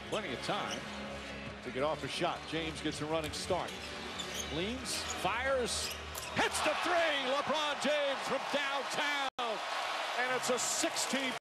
Plenty of time to get off a shot. James gets a running start. Leans, fires, hits the three. LeBron James from downtown. And it's a 16